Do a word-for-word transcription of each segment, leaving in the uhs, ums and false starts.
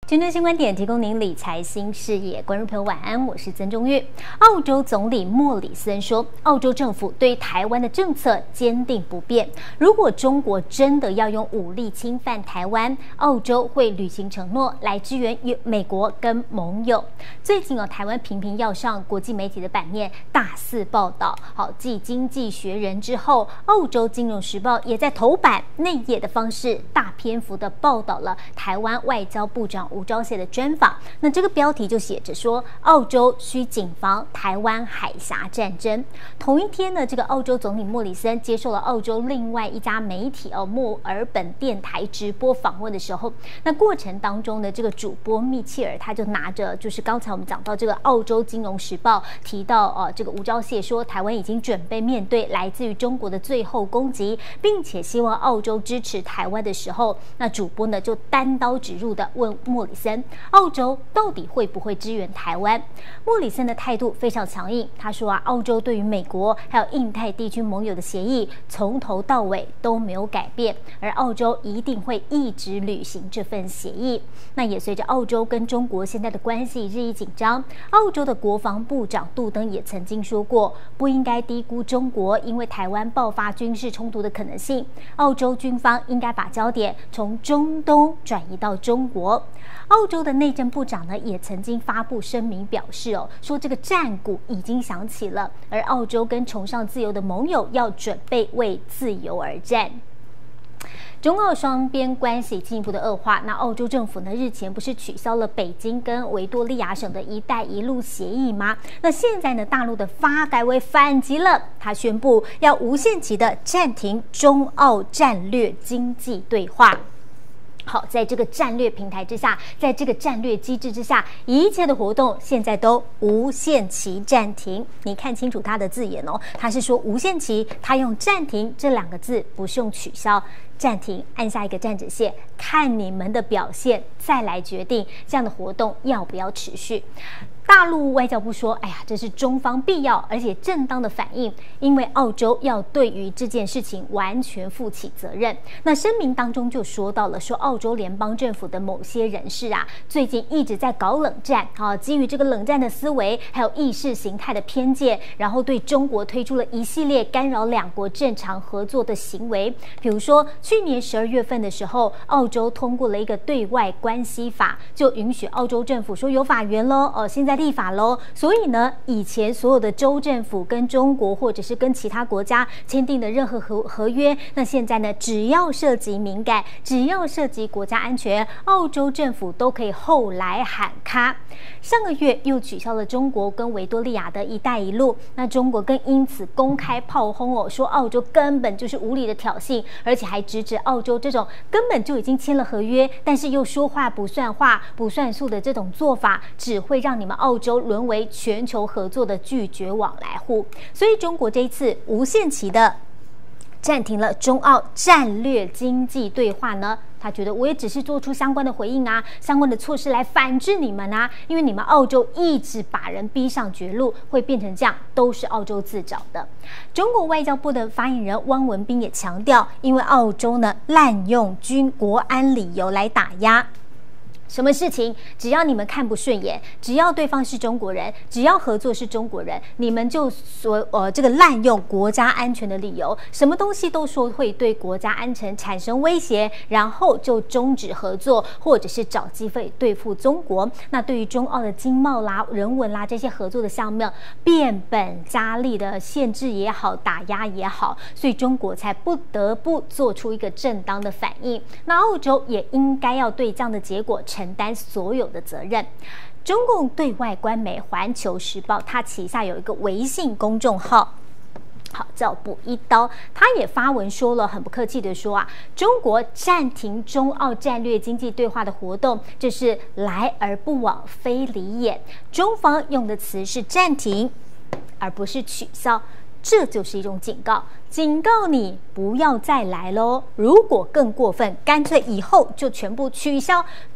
全球新观点提供您理财新视野，观众朋友晚安，我是曾中玉。澳洲总理莫里森说，澳洲政府对台湾的政策坚定不变。如果中国真的要用武力侵犯台湾，澳洲会履行承诺来支援美国跟盟友。最近哦，台湾频频要上国际媒体的版面，大肆报道。好，继《经济学人》之后，澳洲《金融时报》也在头版内页的方式大篇幅的报道了台湾外交部长吴钊燮的专访。那这个标题就写着说，澳洲需谨防台湾海峡战争。同一天呢，这个澳洲总理莫里森接受了澳洲另外一家媒体哦墨尔本电台直播访问的时候，那过程当中呢，这个主播密切尔他就拿着就是刚才我们讲到这个澳洲金融时报提到呃这个吴钊燮说，台湾已经准备面对来自于中国的最后攻击，并且希望澳洲支持台湾的时候，那主播呢就单刀直入的问莫里森，澳洲到底会不会支援台湾？莫里森的态度非常强硬，他说啊，澳洲对于美国还有印太地区盟友的协议从头到尾都没有改变，而澳洲一定会一直履行这份协议。那也随着澳洲跟中国现在的关系日益紧张，澳洲的国防部长杜登也曾经说过，不应该低估中国因为台湾爆发军事冲突的可能性，澳洲军方应该把焦点从中东转移到中国。澳洲的内政部长呢也曾经发布声明表示哦，说这个战鼓已经响起了，而澳洲跟崇尚自由的盟友要准备为自由而战。中澳双边关系进一步的恶化，那澳洲政府呢日前不是取消了北京跟维多利亚省的一带一路协议吗？那现在呢大陆的发改委反击了，他宣布要无限期的暂停中澳战略经济对话。好，在这个战略平台之下，在这个战略机制之下，一切的活动现在都无限期暂停。你看清楚他的字眼哦，他是说无限期，他用暂停这两个字，不是用取消。暂停，按下一个站止线，看你们的表现，再来决定这样的活动要不要持续。大陆外交部说，哎呀，这是中方必要而且正当的反应，因为澳洲要对于这件事情完全负起责任。那声明当中就说到了，说澳洲联邦政府的某些人士啊，最近一直在搞冷战啊，基于这个冷战的思维，还有意识形态的偏见，然后对中国推出了一系列干扰两国正常合作的行为。比如说，去年十二月份的时候，澳洲通过了一个对外关系法，就允许澳洲政府说有法源喽，哦，现在立法喽。所以呢，以前所有的州政府跟中国或者是跟其他国家签订的任何合合约，那现在呢，只要涉及敏感，只要涉及国家安全，澳洲政府都可以后来喊卡。上个月又取消了中国跟维多利亚的一带一路，那中国更因此公开炮轰哦，说澳洲根本就是无理的挑衅，而且还直指澳洲这种根本就已经签了合约，但是又说话不算话、不算数的这种做法，只会让你们澳洲沦为全球合作的拒绝往来户。所以中国这一次无限期的暂停了中澳战略经济对话呢，他觉得我也只是做出相关的回应啊，相关的措施来反制你们啊，因为你们澳洲一直把人逼上绝路，会变成这样都是澳洲自找的。中国外交部的发言人汪文斌也强调，因为澳洲呢滥用军国安理由来打压。什么事情只要你们看不顺眼，只要对方是中国人，只要合作是中国人，你们就说呃这个滥用国家安全的理由，什么东西都说会对国家安全产生威胁，然后就终止合作，或者是找机会对付中国。那对于中澳的经贸啦、人文啦这些合作的项目，变本加厉的限制也好，打压也好，所以中国才不得不做出一个正当的反应。那澳洲也应该要对这样的结果承担所有的责任。中共对外官媒《环球时报》它旗下有一个微信公众号，好叫补一刀，他也发文说了，很不客气的说啊，中国暂停中澳战略经济对话的活动，这是来而不往非礼也。中方用的词是暂停，而不是取消。这就是一种警告，警告你不要再来喽。如果更过分，干脆以后就全部取消，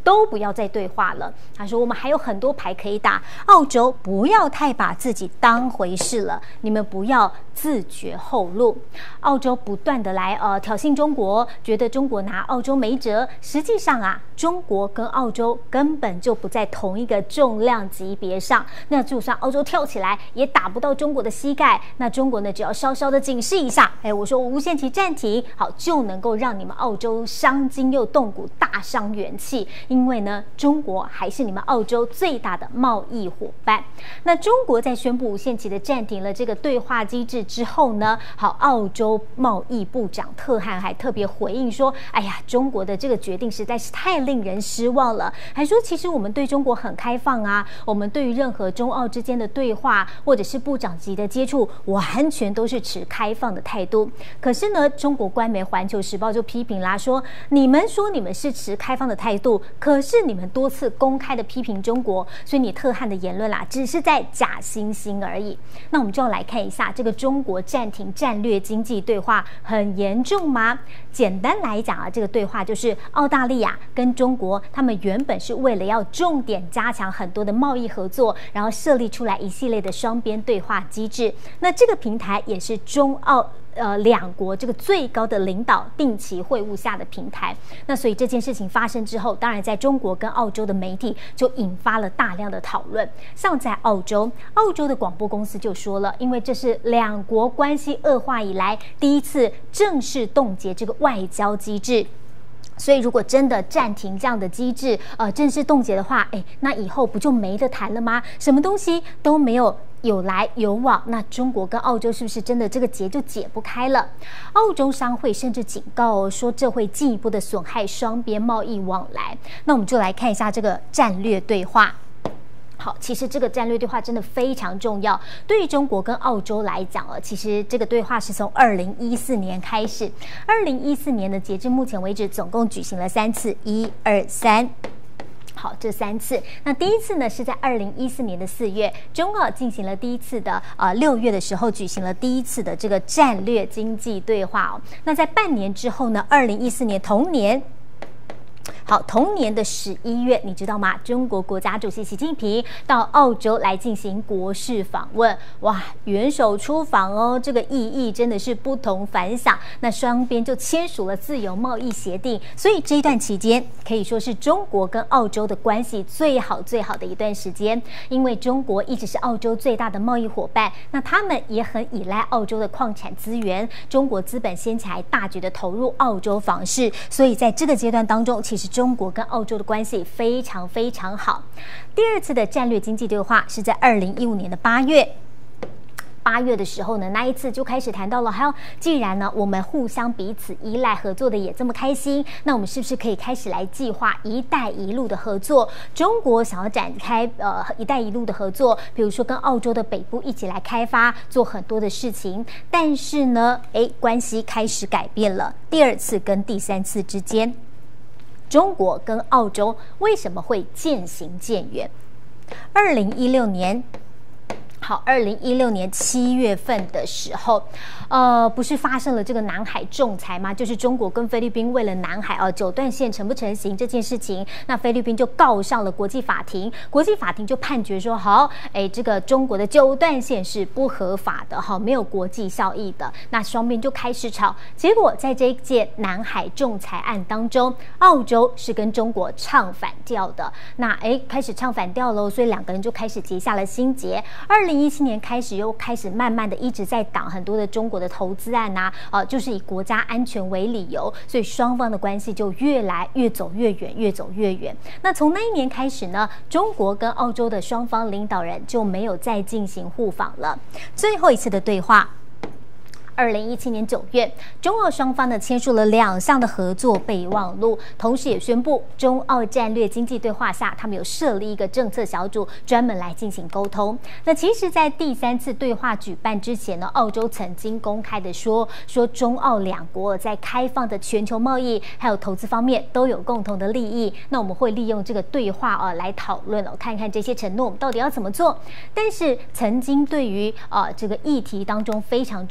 都不要再对话了。他说我们还有很多牌可以打，澳洲不要太把自己当回事了，你们不要自绝后路。澳洲不断的来呃挑衅中国，觉得中国拿澳洲没辙。实际上啊，中国跟澳洲根本就不在同一个重量级别上。那就算澳洲跳起来，也打不到中国的膝盖。那中国呢，只要稍稍的警示一下，哎，我说无限期暂停，好，就能够让你们澳洲伤筋又动骨，大伤元气。因为呢，中国还是你们澳洲最大的贸易伙伴。那中国在宣布无限期的暂停了这个对话机制之后呢，好，澳洲贸易部长特汉还特别回应说，哎呀，中国的这个决定实在是太令人失望了，还说其实我们对中国很开放啊，我们对于任何中澳之间的对话或者是部长级的接触，完全都是持开放的态度。可是呢，中国官媒《环球时报》就批评啦，说你们说你们是持开放的态度，可是你们多次公开的批评中国，所以你特汉的言论啦，只是在假惺惺而已。那我们就要来看一下，这个中国暂停战略经济对话很严重吗？简单来讲啊，这个对话就是澳大利亚跟中国，他们原本是为了要重点加强很多的贸易合作，然后设立出来一系列的双边对话机制。那这个平台也是中澳呃，两国这个最高的领导定期会晤下的平台。那所以这件事情发生之后，当然在中国跟澳洲的媒体就引发了大量的讨论。像在澳洲，澳洲的广播公司就说了，因为这是两国关系恶化以来第一次正式冻结这个外交机制。所以，如果真的暂停这样的机制，呃，正式冻结的话，哎，那以后不就没得谈了吗？什么东西都没有有来有往，那中国跟澳洲是不是真的这个结就解不开了？澳洲商会甚至警告哦，说这会进一步的损害双边贸易往来。那我们就来看一下这个战略对话。好，其实这个战略对话真的非常重要。对于中国跟澳洲来讲啊，其实这个对话是从二零一四年开始。二零一四年的截至目前为止，总共举行了三次，一二三。好，这三次。那第一次呢，是在二零一四年的四月，中澳进行了第一次的呃六月的时候举行了第一次的这个战略经济对话哦。那在半年之后呢，二零一四年同年。好，同年的十一月，你知道吗？中国国家主席习近平到澳洲来进行国事访问，哇，元首出访哦，这个意义真的是不同凡响。那双边就签署了自由贸易协定，所以这一段期间可以说是中国跟澳洲的关系最好最好的一段时间，因为中国一直是澳洲最大的贸易伙伴，那他们也很依赖澳洲的矿产资源，中国资本掀起来大举的投入澳洲房市，所以在这个阶段当中，其实中国跟澳洲的关系非常非常好。第二次的战略经济对话是在二零一五年的八月。八月的时候呢，那一次就开始谈到了，还有既然呢我们互相彼此依赖，合作的也这么开心，那我们是不是可以开始来计划“一带一路”的合作？中国想要展开呃“一带一路”的合作，比如说跟澳洲的北部一起来开发，做很多的事情。但是呢，哎，关系开始改变了。第二次跟第三次之间，中国跟澳洲为什么会渐行渐远？二零一六年。好，二零一六年七月份的时候，呃，不是发生了这个南海仲裁吗？就是中国跟菲律宾为了南海啊九段线成不成型这件事情，那菲律宾就告上了国际法庭，国际法庭就判决说，好，哎，这个中国的九段线是不合法的，哈，没有国际效益的。那双边就开始吵，结果在这一届南海仲裁案当中，澳洲是跟中国唱反调的，那哎，开始唱反调喽，所以两个人就开始结下了心结。二零一七年开始又开始慢慢的一直在挡很多的中国的投资案啊，呃，就是以国家安全为理由，所以双方的关系就越来越走越远，越走越远。那从那一年开始呢，中国跟澳洲的双方领导人就没有再进行互访了。最后一次的对话。二零一七年九月，中澳双方呢签署了两项的合作备忘录，同时也宣布中澳战略经济对话下，他们有设立一个政策小组，专门来进行沟通。那其实，在第三次对话举办之前呢，澳洲曾经公开的说，说中澳两国在开放的全球贸易还有投资方面都有共同的利益。那我们会利用这个对话啊来讨论哦，看看这些承诺我们到底要怎么做。但是曾经对于啊这个议题当中非常重要的一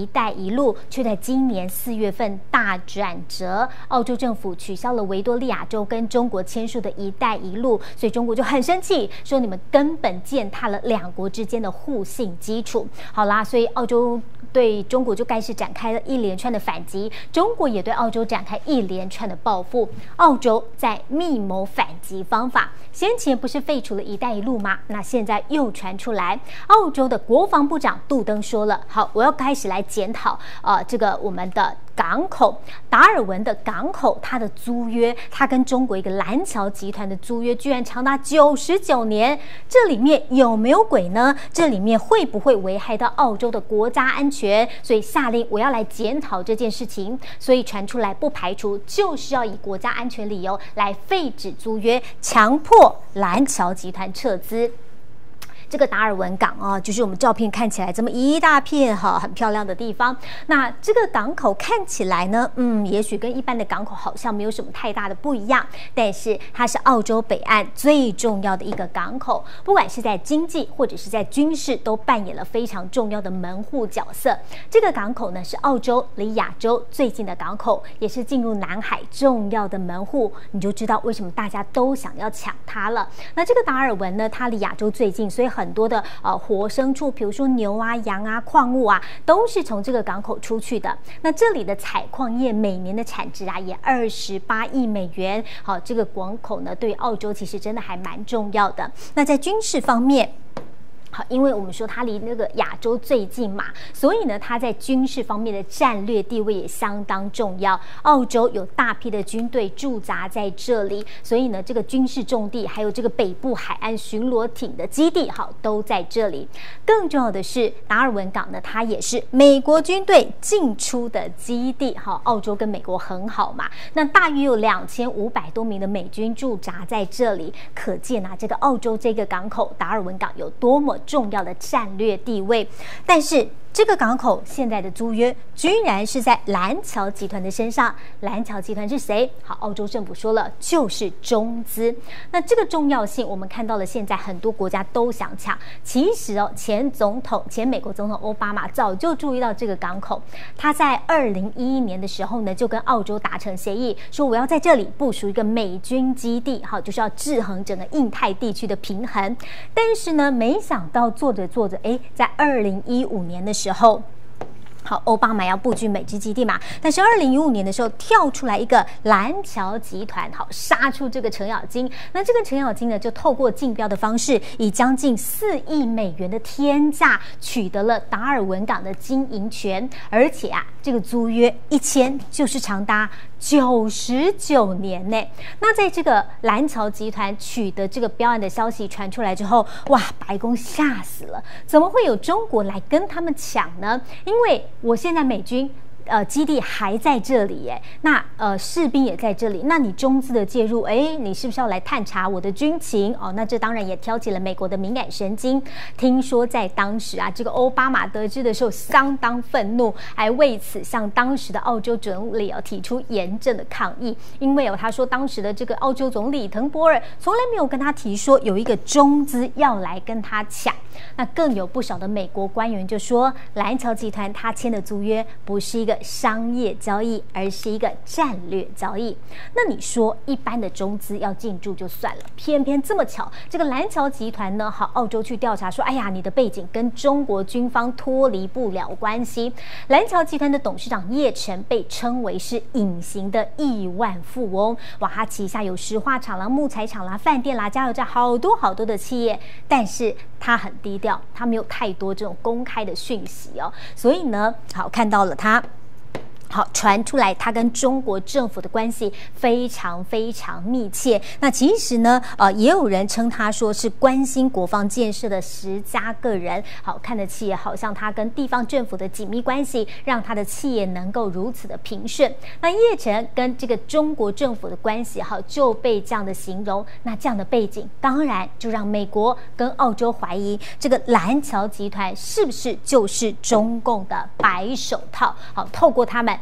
一带一路却在今年四月份大转折，澳洲政府取消了维多利亚州跟中国签署的一带一路，所以中国就很生气，说你们根本践踏了两国之间的互信基础。好啦，所以澳洲对中国就开始展开了一连串的反击，中国也对澳洲展开一连串的报复。澳洲在密谋反击方法，先前不是废除了一带一路吗？那现在又传出来，澳洲的国防部长杜登说了，好，我要开始来检讨呃这个我们的港口达尔文的港口，它的租约，它跟中国一个蓝桥集团的租约居然长达九十九年，这里面有没有鬼呢？这里面会不会危害到澳洲的国家安全？所以下令我要来检讨这件事情，所以传出来不排除就是要以国家安全理由来废止租约，强迫蓝桥集团撤资。这个达尔文港啊，就是我们照片看起来这么一大片哈，很漂亮的地方。那这个港口看起来呢，嗯，也许跟一般的港口好像没有什么太大的不一样，但是它是澳洲北岸最重要的一个港口，不管是在经济或者是在军事，都扮演了非常重要的门户角色。这个港口呢，是澳洲离亚洲最近的港口，也是进入南海重要的门户，你就知道为什么大家都想要抢它了。那这个达尔文呢，它离亚洲最近，所以很很多的呃活牲畜，比如说牛啊、羊啊、矿物啊，都是从这个港口出去的。那这里的采矿业每年的产值啊，也二十八亿美元。好，这个港口呢，对于澳洲其实真的还蛮重要的。那在军事方面，好，因为我们说它离那个亚洲最近嘛，所以呢，它在军事方面的战略地位也相当重要。澳洲有大批的军队驻扎在这里，所以呢，这个军事重地还有这个北部海岸巡逻艇的基地，好，都在这里。更重要的是，达尔文港呢，它也是美国军队进出的基地。好，澳洲跟美国很好嘛，那大约有两千五百多名的美军驻扎在这里，可见啊，这个澳洲这个港口达尔文港有多么重要的战略地位。但是这个港口现在的租约居然是在蓝桥集团的身上。蓝桥集团是谁？好，澳洲政府说了，就是中资。那这个重要性，我们看到了，现在很多国家都想抢。其实哦，前总统、前美国总统奥巴马早就注意到这个港口，他在二零一一年的时候呢，就跟澳洲达成协议，说我要在这里部署一个美军基地，好，就是要制衡整个印太地区的平衡。但是呢，没想到做着做着，哎，在二零一五年的时候。时候，好，奥巴马要布局美军基地嘛，但是二零一五年的时候跳出来一个蓝桥集团，好，杀出这个程咬金。那这个程咬金呢，就透过竞标的方式，以将近四亿美元的天价取得了达尔文港的经营权，而且啊，这个租约一签就是长达九十九年呢。那在这个蓝桥集团取得这个标案的消息传出来之后，哇，白宫吓死了，怎么会有中国来跟他们抢呢？因为我现在美军呃基地还在这里耶，那呃士兵也在这里，那你中资的介入，哎，你是不是要来探查我的军情哦？那这当然也挑起了美国的敏感神经。听说在当时啊，这个奥巴马得知的时候相当愤怒，还为此向当时的澳洲总理哦提出严正的抗议，因为哦他说当时的这个澳洲总理滕博尔从来没有跟他提说有一个中资要来跟他抢。那更有不少的美国官员就说，蓝桥集团他签的租约不是一个商业交易，而是一个战略交易。那你说一般的中资要进驻就算了，偏偏这么巧，这个蓝桥集团呢，好，澳洲去调查说，哎呀，你的背景跟中国军方脱离不了关系。蓝桥集团的董事长叶晨被称为是隐形的亿万富翁，哇，他旗下有石化厂啦、木材厂啦、饭店啦、加油站，好多好多的企业，但是他很低调，他没有太多这种公开的讯息哦，所以呢，好，看到了他。好，传出来他跟中国政府的关系非常非常密切。那其实呢，呃，也有人称他说是关心国防建设的十佳个人。好，看得起，好像他跟地方政府的紧密关系，让他的企业能够如此的平顺。那叶晨跟这个中国政府的关系，好，就被这样的形容。那这样的背景，当然就让美国跟澳洲怀疑这个蓝桥集团是不是就是中共的白手套。好，透过他们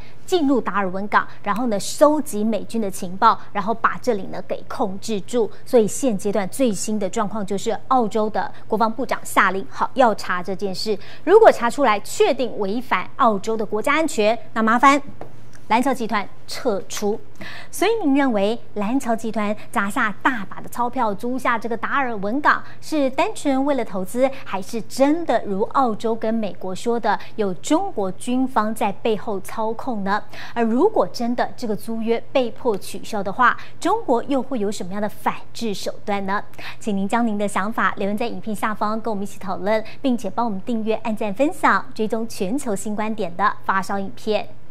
进入达尔文港，然后呢收集美军的情报，然后把这里呢给控制住。所以现阶段最新的状况就是澳洲的国防部长下令，好要查这件事，如果查出来确定违反澳洲的国家安全，那麻烦蓝桥集团撤出。所以您认为蓝桥集团砸下大把的钞票租下这个达尔文港，是单纯为了投资，还是真的如澳洲跟美国说的，有中国军方在背后操控呢？而如果真的这个租约被迫取消的话，中国又会有什么样的反制手段呢？请您将您的想法留言在影片下方，跟我们一起讨论，并且帮我们订阅、按赞、分享，追踪全球新观点的发烧影片。